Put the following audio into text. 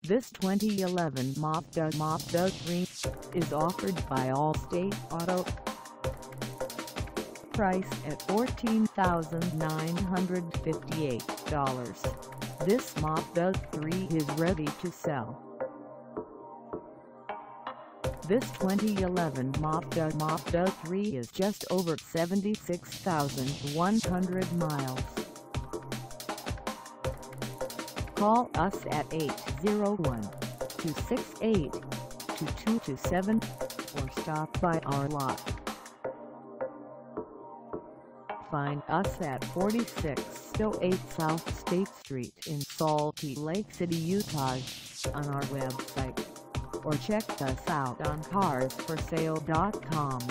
This 2011 Mazda Mazda3 is offered by ALLSTATE Auto. Price at $14,958. This Mazda 3 is ready to sell. This 2011 Mazda Mazda3 is just over 76,100 miles. Call us at 801-268-2227 or stop by our lot. Find us at 4608 South State Street in Salt Lake City, Utah on our website, or check us out on carsforsale.com.